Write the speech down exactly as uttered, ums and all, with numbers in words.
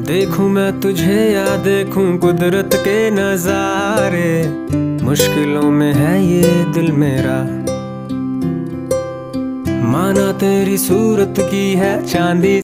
देखूं मैं तुझे या देखूं कुदरत के नजारे, मुश्किलों में है ये दिल मेरा। माना तेरी सूरत की है चांदी